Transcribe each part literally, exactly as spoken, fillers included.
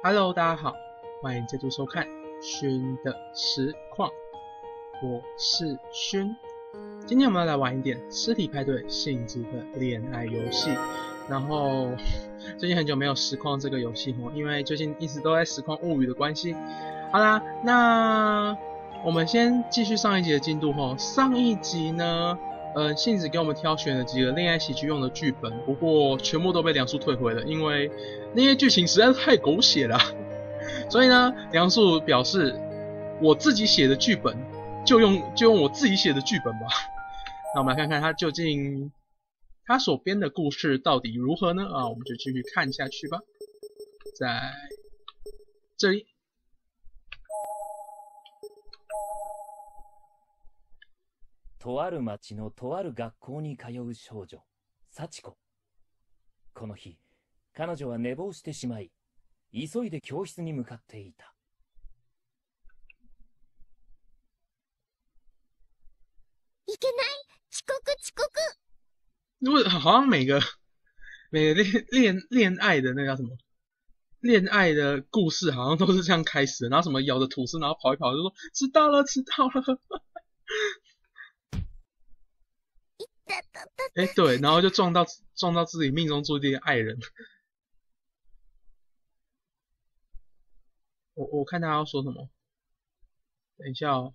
Hello， 大家好，欢迎再度收看勋的实况，我是勋。今天我们要来玩一点尸体派对性质的恋爱游戏。然后最近很久没有实况这个游戏哦，因为最近一直都在实况物语的关系。好啦，那我们先继续上一集的进度哦。上一集呢，呃，杏子给我们挑选了几个恋爱喜剧用的剧本，不过全部都被梁树退回了，因为那些剧情实在是太狗血了。所以呢，梁树表示，我自己写的剧本就用就用我自己写的剧本吧。那我们来看看他究竟他所编的故事到底如何呢？啊，我们就继续看下去吧。在这里。 とある町のとある学校に通う少女、幸子。この日、彼女は寝坊してしまい、急いで教室に向かっていた。 いけない！遅刻遅刻！ 因为好像每个每个恋恋恋爱的那个叫什么恋爱的故事，好像都是这样开始的，然后什么咬着吐司，然后跑一跑就说迟到了迟到了。哎，对，然后就撞到撞到自己命中注定的爱人。我我看他要说什么，等一下哦，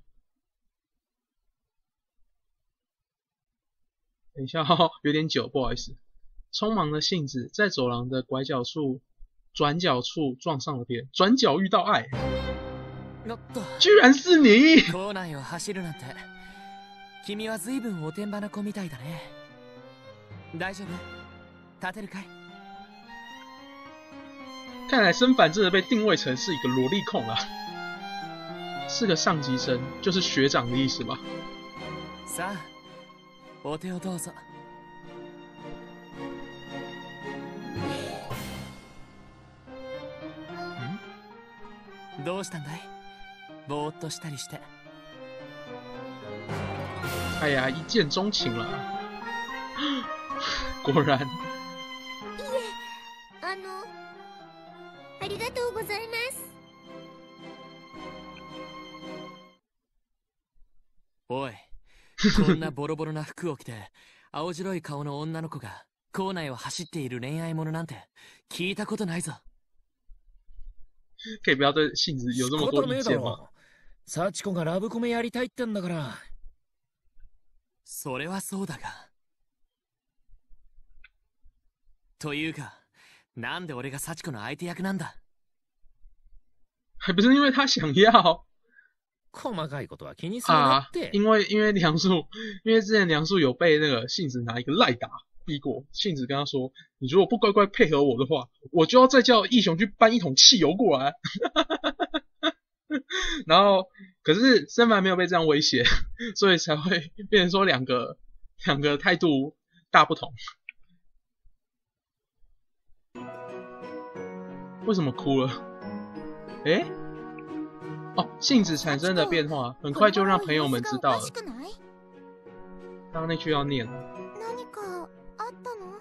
等一下哦，有点久，不好意思。匆忙的杏子在走廊的拐角处、转角处撞上了别人，转角遇到爱，居然是你！ 校内を走るなんて、君は随分おてんばな子みたいだね。大丈夫？立てるかい？ 看来申凡真的被定位成是一个萝莉控了，是个上级生，就是学长的意思吧？ さあ、お手をどうぞ。ん？どうしたんだい？ぼーっとしたりして。 哎呀，一见钟情了，果然。 いえ、あの、ありがとうございます。 おい、こんなボロボロな服を着て、青白い顔の女の子が校内を走っている恋愛ものなんて聞いたことないぞ。 可以不要对杏子有这么多意见吗？ 幸子がラブコメやりたいってんだから。それはそうだが。というか、なんで俺が幸子の相手役なんだ？ 还不是因为他想要細かいことは気にするなって。 啊，因为因为梁树，因为之前梁树有被那个杏子拿一个赖打逼过，杏子跟他说：“你如果不乖乖配合我的话，我就要再叫义雄去搬一桶汽油过来。”然后，可是申凡没有被这样威胁，所以才会变成说两个两个态度大不同。为什么哭了？诶？哦，杏子产生的变化很快就让朋友们知道了。刚刚那句要念。 何かあったの？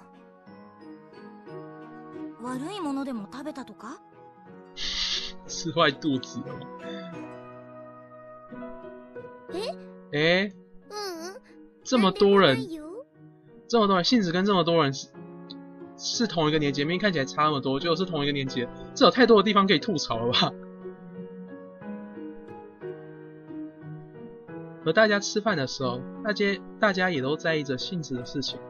悪いものでも食べたとか？ 吃坏肚子了吗？ 诶？ 诶？ 嗯， 这么多人， なんでもないよ。 这么多人，杏子跟这么多人是是同一个年级，明明看起来差那么多，结果是同一个年级，这有太多的地方可以吐槽了吧？和大家吃饭的时候，大家大家也都在意着杏子的事情。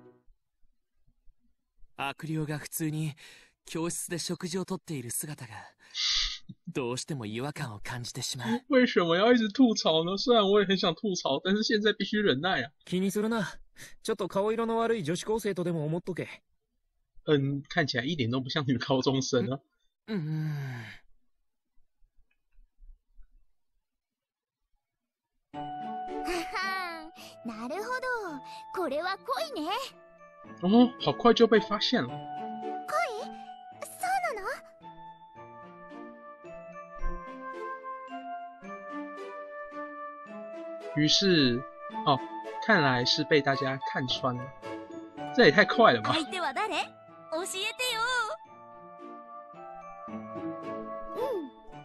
悪霊が普通に教室で食事をとっている姿がどうしても違和感を感じてしまう。 为什么要一直吐槽呢？虽然我也很想吐槽，但是现在必须忍耐啊。 気にするな。ちょっと顔色の悪い女子高生とでも思っとけ。 嗯，看起来一点都不像女高中生啊。 うん。 なるほど、これは恋ね。 哦，好快就被发现了。 恋？そうなの？ 于是，哦，看来是被大家看穿了。这也太快了吧！ 相手は誰？教えてよ。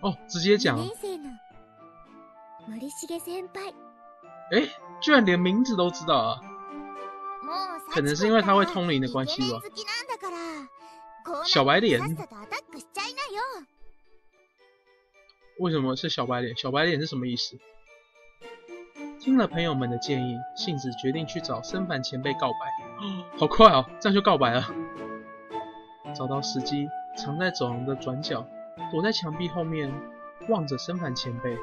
哦，直接讲。 にねん生の森重先輩。 哎，居然连名字都知道啊！ もう可能是因为他会通灵的关系吧。 イケメン好きなんだから、こうなったら小白脸さっさとアタックしちゃいなよ。 为什么是小白脸？小白脸是什么意思？听了朋友们的建议，杏子决定去找森凡前辈告白。哦，好快哦，这样就告白了。找到时机，藏在走廊的转角，躲在墙壁后面，望着森凡前辈。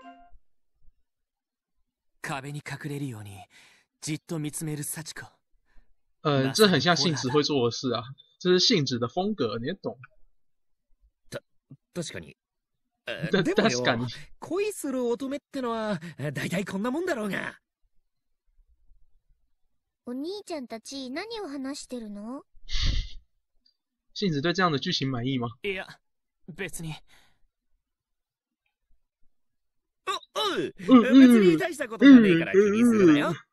壁に隠れるようにじっと見つめる幸子。 呃，这很像杏子会做的事啊，这是杏子的风格，你也懂。 た、確かに。えだでもよ確かに。 恋する乙女ってのは、だいたいこんなもんだろうが。 お兄ちゃんたち何を話してるの？ 杏子对这样的剧情满意吗？ いや、別に。 お、おう、 うんうん別に大したことじゃねえから気にするなよ。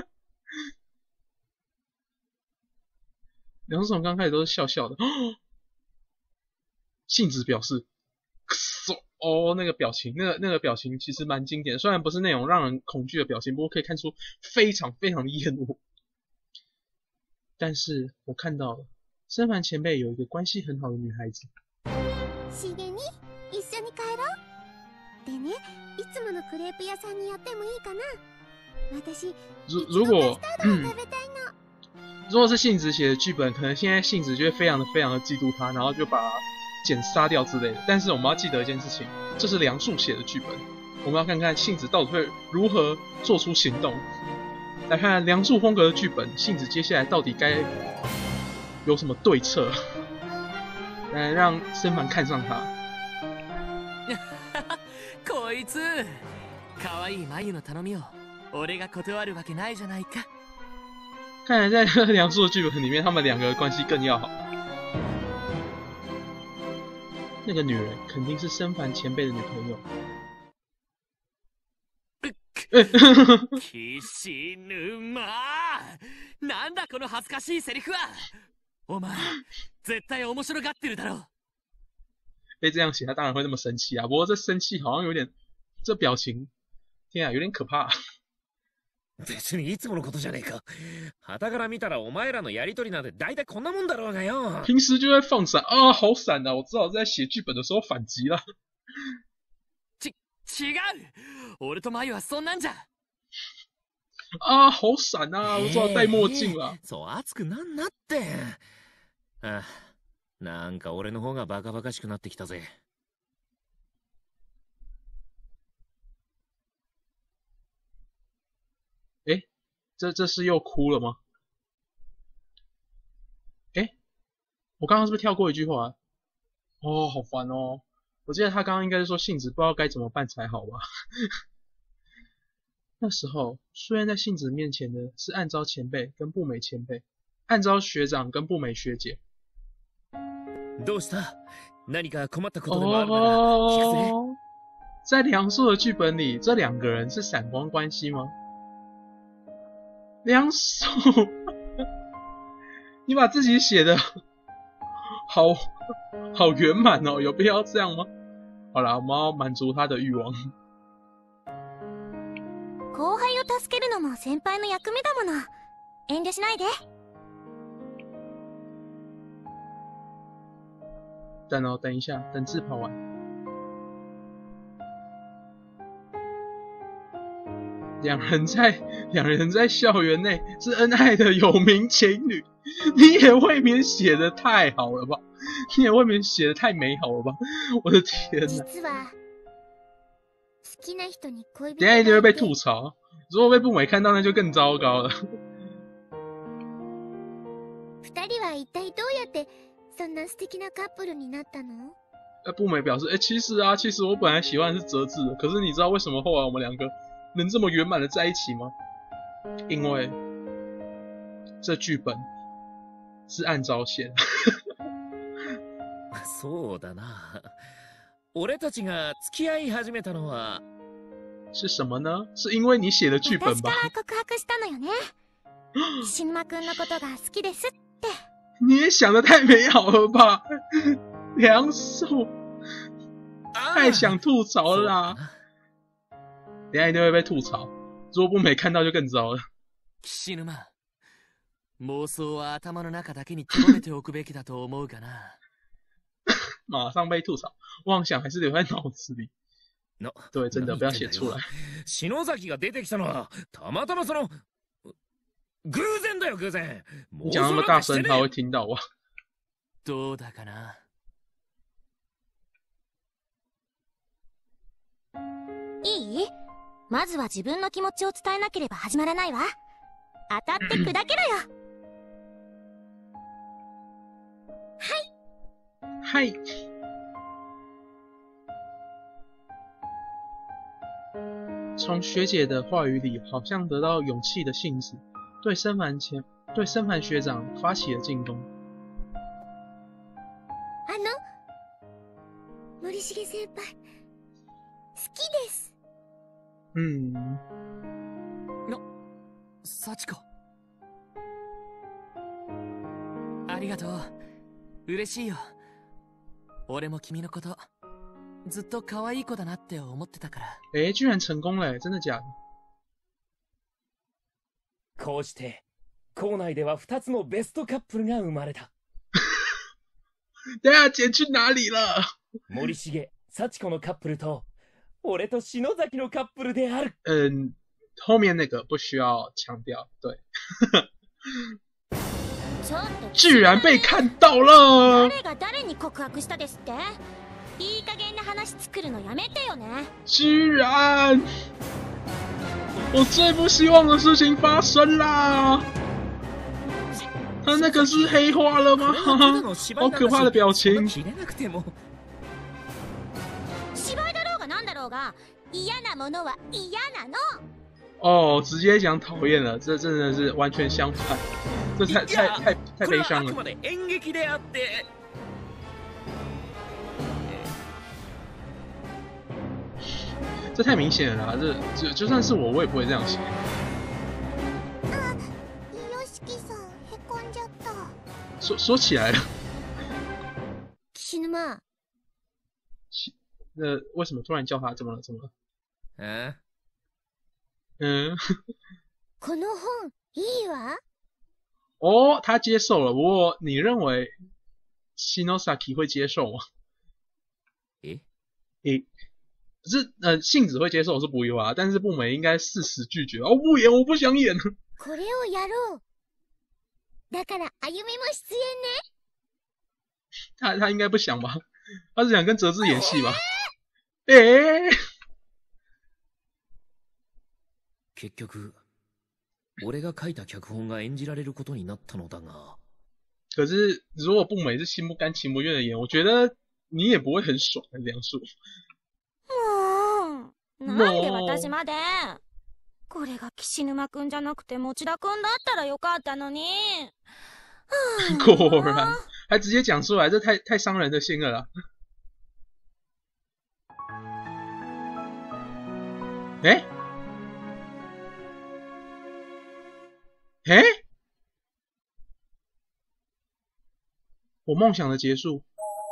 梁世荣刚开始都是笑笑的，杏子表示，哦，那个表情，那个那个表情其实蛮经典的，虽然不是那种让人恐惧的表情，不过可以看出非常非常的厌恶。但是我看到了，森凡前辈有一个关系很好的女孩子。 しげに一緒に帰ろう。でね、いつものクレープ屋さんに寄ってもいいかな？私、 如如果嗯，食べたいの。 如果是杏子写的剧本，可能现在杏子就会非常的非常的嫉妒他，然后就把简杀掉之类的。但是我们要记得一件事情，这是梁树写的剧本，我们要看看杏子到底会如何做出行动。来看看梁树风格的剧本，杏子接下来到底该有什么对策，来让森凡看上他。 こいつ、可愛い眉の頼みを俺が断るわけないじゃないか。 看来在梁树的剧本里面，他们两个关系更要好。那个女人肯定是森凡前辈的女朋友。 きしぬま、なんだこの恥ずかしいセリフは。お前絶対面白がってるだろう。 被这样写，他当然会那么生气啊。不过这生气好像有点，这表情，天啊，有点可怕。 別にいつものことじゃねえか。旗から見たらお前らのやりとりなんて大体こんなもんだろうがよ。 平时就在放闪啊，好闪啊！我只好在写剧本的时候反击了。 ち、違う。俺と眉はそんなんじゃ。 啊，好闪啊！我只好戴墨镜了。 そう熱くなんなって。あ、なんか俺の方がバカバカしくなってきたぜ。 诶，这这是又哭了吗？诶，我刚刚是不是跳过一句话啊？哦，好烦哦！我记得他刚刚应该是说杏子不知道该怎么办才好吧。那时候出现在杏子面前的是暗招前辈跟步美前辈，暗招学长跟步美学姐。 どうした？何か困ったことでもあるなら聞かせ。 哦，在梁树的剧本里，这两个人是闪光关系吗？梁树，你把自己写的好好圆满哦，有必要这样吗？好啦，我们要满足他的欲望。 後輩を助けるのも先輩の役目だもの。遠慮しないで。 等哦，等一下，等字跑完。两人在两人在校园内是恩爱的有名情侣，你也未免写的太好了吧？你也未免写的太美好了吧？我的天哪！ 実は好きな人に恋人等一下一定会被がいて、 吐槽，如果被步美看到，那就更糟糕了。 二人は一体どうやってそんな素敵なカップルになったの？ 呃，步美表示，哎，其实啊，其实我本来喜欢的是折纸的，可是你知道为什么后来我们两个能这么圆满的在一起吗？因为这剧本是按照写的。 そうだな。俺たちが付き合い始めたのは是什么呢？是因为你写的剧本吧？ 私から告白したのよね。岸沼くんのことが好きですって。 你也想的太美好了吧，梁树。 太想吐槽了啦！等一下一定会被吐槽，如果不没看到就更糟了。 岸沼、妄想は頭の中だけに留めておくべきだと思うかな。 马上被吐槽，妄想还是留在脑子里。 な、 对，真的不要写出来。 篠崎が出てきたのはたまたまその偶然だよ偶然。 你讲那么大声，他会听到吧？ どうだかな。 いい？まずは自分の気持ちを伝えなければ始まらないわ。当たって砕けろよ。 嗨。从学姐的话语里，好像得到勇气的杏子，对深凡前对深凡学长发起了进攻。 あの、森重先輩、好きです。 嗯。 な、幸子。ありがとう。嬉しいよ。俺も君のこと、ずっと可愛い子だなって思ってたから。 え、居然成功了，真的假的？ こうして校内ではふたつのベストカップルが生まれた。 等下姐去哪里了？ 森重、幸子のカップルと俺と篠崎のカップルである。 嗯，后面那个不需要强调，对。居然被看到了！ 誰が誰に告白したですって？いい加減な話作るのやめてよね。 居然！我最不希望的事情发生啦！他那个是黑化了吗？好可怕的表情！ 芝居だろうがなんだろうが、嫌なものは嫌なの。 哦，直接讲讨厌了，这真的是完全相反，这太太太太悲伤了。这太明显了啦，这就就算是我，我也不会这样写。 あ、よしきさんへこんじゃった。 说说起来了， 岸沼。 呃，为什么突然叫他？怎么了？怎么了？ 嗯。 嗯， この本いいわ。 哦，他接受了。不过你认为Shinosaki会接受吗？ 诶诶，是呃，杏子会接受是不意外，但是步美应该誓死拒绝。哦，不演，我不想演。 これをやろう。だからあゆみも出演ね。 他他应该不想吧？他是想跟哲志演戏吧？诶、欸。 結局、俺が書いた脚本が演じられることになったのだが。 可是如果步美是心不甘情不愿的演，我觉得你也不会很爽的，梁树。 もう、なんで私まで？これが岸沼くんじゃなくて持田くんだったらよかったのに。 果然，还直接讲出来，这太太伤人的心了啦。哎。哎，我梦想的结束，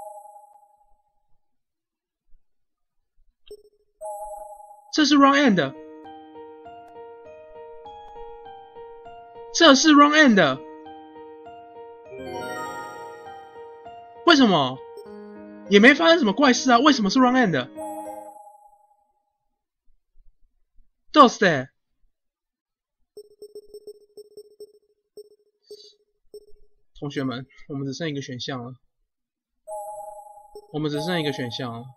这是 wrong end， 这是 wrong end， 为什么？也没发生什么怪事啊，为什么是 wrong end？ どうして？同学们，我们只剩一个选项了。我们只剩一个选项了。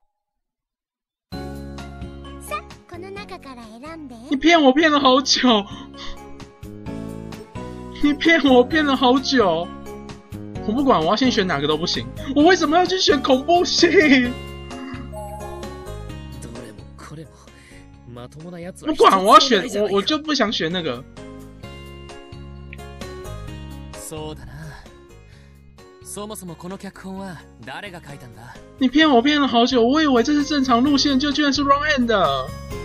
你骗我骗了好久，你骗我骗了好久。我不管，我要先选哪个都不行。我为什么要去选恐怖戏？不管，我要选，我我就不想选那个。 そうだな。そもそもこの脚本は誰が書いたんだ？ 你骗我骗了好久，我以为这是正常路线，就居然是 wrong end 的。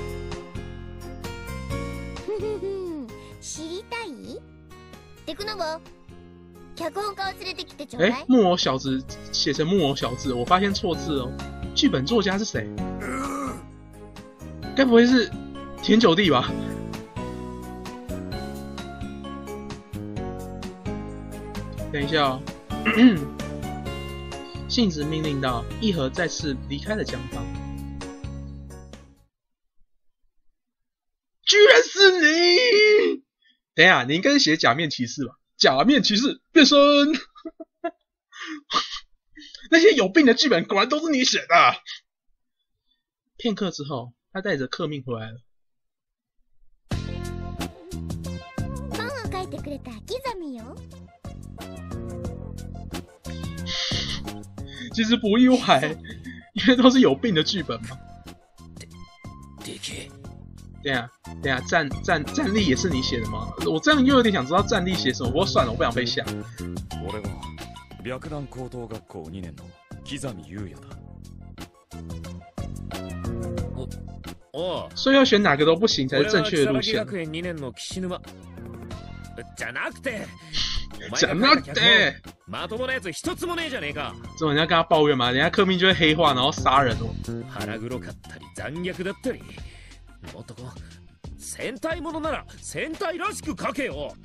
知りたい？テクノボ、脚本家を連れてきてちょうだい。 哎，木偶小子写成木偶小子，我发现错字哦。 剧本作家是谁？该不会是田久地吧？等一下哦，信子命令道，一和再次离开了江房。居然是你！等一下，你应该是写假面骑士吧？假面骑士变身。那些有病的剧本果然都是你写的。片刻之后，他带着客命回来了。 本を書いてくれた木ザよ。 其实不意外，因为都是有病的剧本嘛。 でけえ。 等一下，等一下，战战战力也是你写的吗？我这样又有点想知道战力写什么，不过算了，我不想被吓。 俺は白蘭高等学校にねんの木ザ優也だ。 お所以要选哪个都不行才是正确的路線。 学園にねんの岸沼。じゃなくて。 じゃなくて。 まともなやつ一つもねえじゃねえか。 这种人家跟他抱怨嘛，人家客命就会黑化，然后杀人哦。 腹黒かったり残虐だったり。もっとこう戦隊ものなら戦隊らしく書けよ。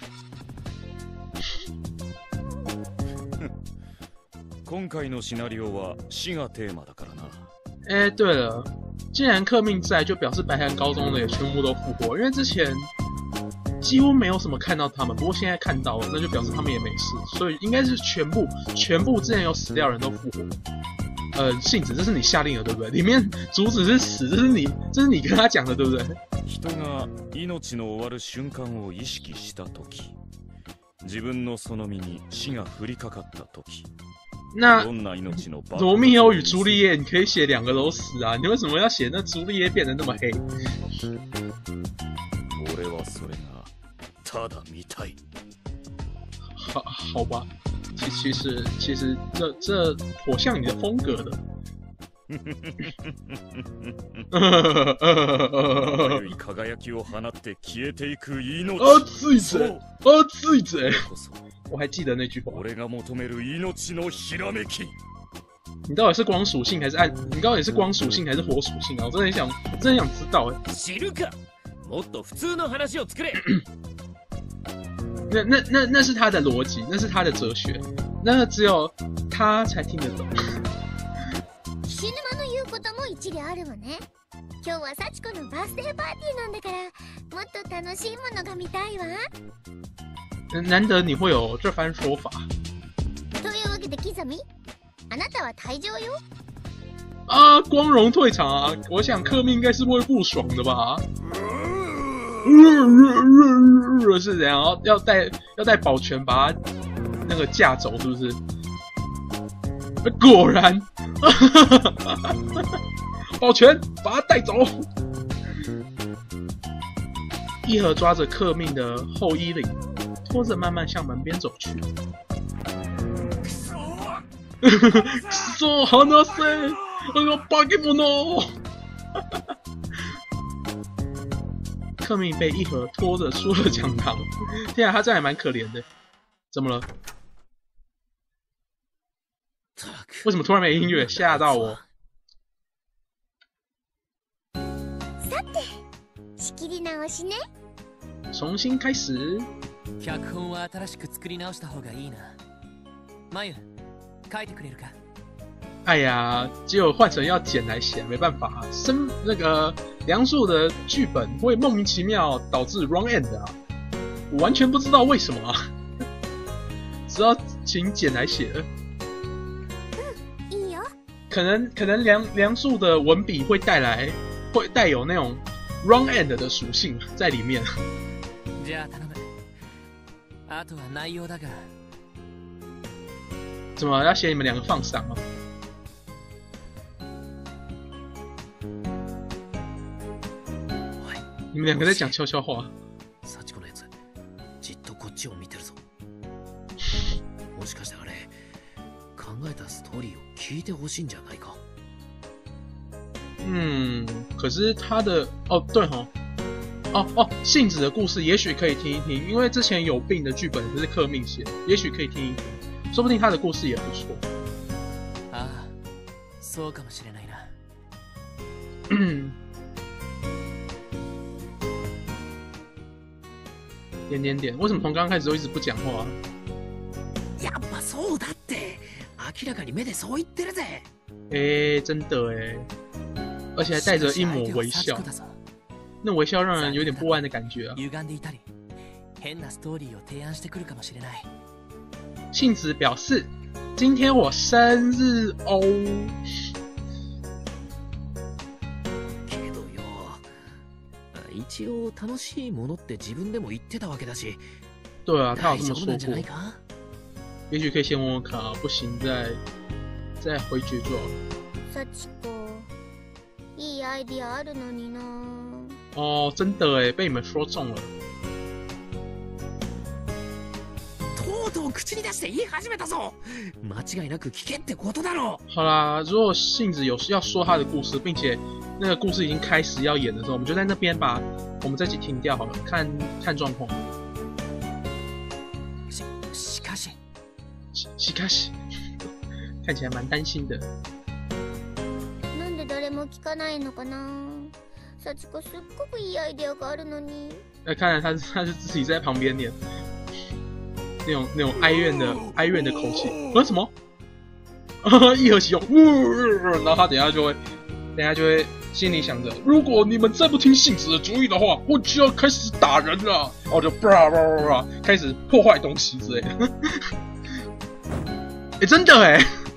今回のシナリオは死がテーマだからな。 哎，对了，既然客命在，就表示白潭高中的也全部都复活，因为之前几乎没有什么看到他们，不过现在看到了，那就表示他们也没事，所以应该是全部全部之前有死掉的人都复活。呃，信子，这是你下令的，对不对？里面主旨是死，这是你，这是你跟他讲的，对不对？ 人が命の終わる瞬間を意識したとき、自分のその身に死が降りかかったとき。 那罗密欧与朱丽叶，你可以写两个都死啊！你为什么要写那朱丽叶变得那么黑？ 俺はそれがただ見たい。 好，好吧，其其实其实这这颇像你的风格的。 輝きを放って消えていく命。 熱いぜ！熱いぜ！我还记得那句话。 俺が求める命のひらめき。 你到底是光属性还是暗？你到底是光属性还是火属性啊？我真的很想，我真的很想知道哎。 知るか。もっと普通の話を作れ。 那那那那是他的逻辑，那是他的哲学，那只有他才听得懂。 岸沼の言うことも一理あるわね。今日は幸子のバースデーパーティーなんだから、もっと楽しいものが見たいわ。 难得你会有这番说法。 というわけでキザミ、あなたは退場よ。 啊，光荣退场啊！我想客命应该是会不爽的吧？是怎样？要要带要带保全把他那个架走，是不是？果然，保全把他带走。一和抓着客命的后衣领，拖着慢慢向门边走去。そう話せ、あの化け物。客命被一和拖着出了讲堂。天啊，他这样也蛮可怜的。怎么了？为什么突然没音乐？吓到我。 さて、仕切り直しね。 重新开始。 脚本は新しく作り直した方がいいな。まゆ、書いてくれるか？ 哎呀，结果换成要剪来写，没办法，生那个梁树的剧本会莫名其妙导致 wrong end 啊，我完全不知道为什么啊，只要请剪来写了。 いいよ。 可能可能梁梁树的文笔会带来会带有那种 wrong end 的属性在里面。 じゃあ頼む。あとは内容だが。 怎么要写你们两个放闪吗？你们两个在讲悄悄话。 幸子のやつ、じっとこっちを見てるぞ。もしかしてあれ、考えたストーリーを聞いてほしいんじゃないか？ 嗯，可是他的哦对吼，哦哦，信子的故事也许可以听一听，因为之前有病的剧本就是客命写，也许可以听一听，说不定他的故事也不错。 ああ、そそうかもしれないな。 点点点，为什么从刚刚开始都一直不讲话？ やっぱそうだって。明らかに目でそう言ってるぜ。 哎，真的哎，而且还带着一抹微笑，那微笑让人有点不安的感觉啊。 歪んでいたり、変なストーリーを提案してくるかもしれない。 杏子表示，今天我生日哦。 けどよ、一応楽しいものって自分でも言ってたわけだし。 对啊，他有这么说过。也许可以先问问看啊，不行再再回绝就好了。 幸子、いいアイディアあるのにな。 哦，真的哎，被你们说中了。 とうとう口に出して言い始めたぞ。間違いなく聞けってことだろう。 好啦，如果杏子有要说他的故事，并且那个故事已经开始要演的时候，我们就在那边把我们这集停掉好了，看看状况。 ししかし。 しかし，看起来蛮担心的。 なんで誰も聞かないのかな。幸子すっごくいいアイデアがあるのに。 那看来他是他是自己在旁边念，那种那种哀怨的哀怨的口气。呃什么？一合其用，然后他等一下就会，等一下就会心里想着，如果你们再不听杏子的主意的话，我就要开始打人了，然后就叭叭叭叭开始破坏东西之类的。哎、欸，真的哎！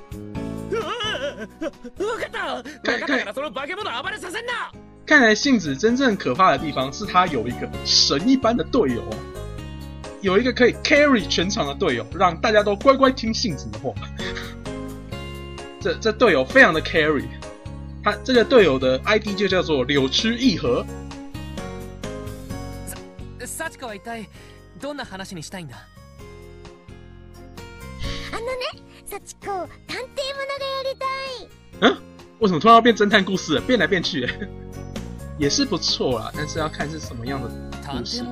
看看，看来杏子真正可怕的地方是他有一个神一般的队友，有一个可以 carry 全场的队友，让大家都乖乖听杏子的话。这这队友非常的 carry， 他这个队友的 I D 就叫做柳区一和。 幸子は一体どんな話にしたいんだ？ あのね。幸子、探偵ものがやりたい。 嗯，为什么突然要变侦探故事了？变来变去，也是不错啦，但是要看是什么样的故事。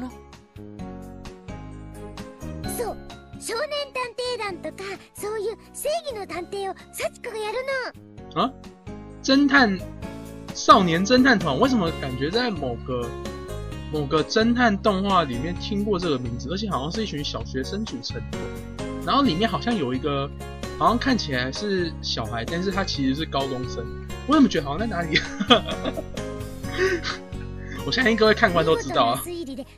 そう、少年探偵団とかそういう正義の探偵を幸子がやるの。 啊，侦探少年侦探团，为什么感觉在某个某个侦探动画里面听过这个名字，而且好像是一群小学生组成的，然后里面好像有一个。好像看起来是小孩，但是他其实是高中生。我怎么觉得好像在哪里？我相信各位看官都知道啊。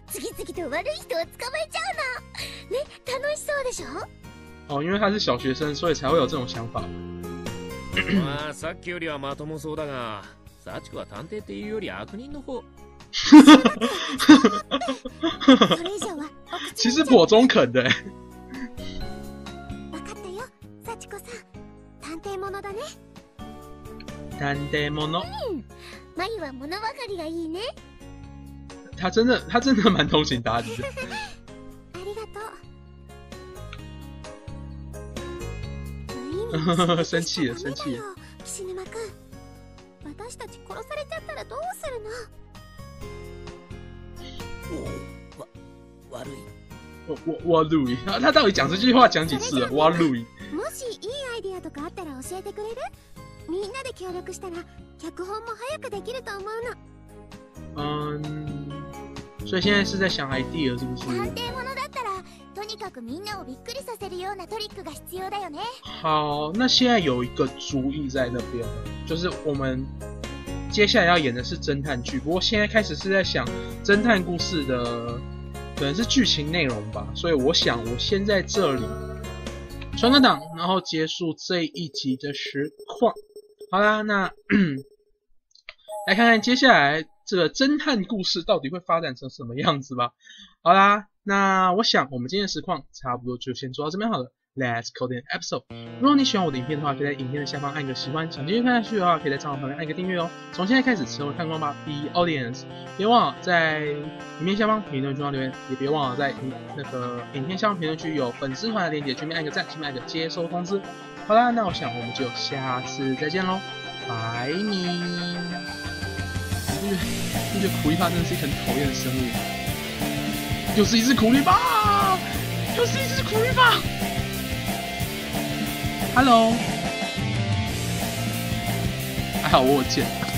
哦，因为他是小学生，所以才会有这种想法。 まあさっきよりはまともそうだが、幸子は探偵っていうより悪人の方。 其实颇中肯的。 幸子さん、探偵ものだね。 探偵もの。 うん。マユは物分かりがいいね。 他真的，他真的蛮通情达理的。 ありがとう。生气了，生气了。 岸沼君、私たち殺されちゃったらどうするの？わ、悪い。 我我我路易，他他到底讲这句话讲几次了？我路易。 もしいいアイディアとかあったら教えてくれる？みんなで協力したら脚本も早くできると思うの。嗯，所以现在是在想 idea 是不是？ 探偵ものだったらとにかくみんなをびっくりさせるようなトリックが必要だよね。 好，那现在有一个主意在那边了，就是我们接下来要演的是侦探剧，不过现在开始是在想侦探故事的。可能是剧情内容吧，所以我想我先在这里传个档，然后结束这一集的实况。好啦，那来看看接下来这个侦探故事到底会发展成什么样子吧。好啦，那我想我们今天的实况差不多就先做到这边好了。Let's call it an episode。如果你喜欢我的影片的话，可以在影片的下方按个喜欢，想继续看下去的话，可以在账号旁边按个订阅哦。从现在开始成为看官吧 ，Be Audience。别忘了在影片下方评论区留言，也别忘了在那个影片下方评论区有粉丝团的链接，顺便按个赞，顺便按个接收通知。好啦，那我想我们就下次再见喽，拜你。这个这个苦力怕真的是一个很讨厌的生物，又是一只苦力怕，又是一只苦力怕。Hello。 好，我有见。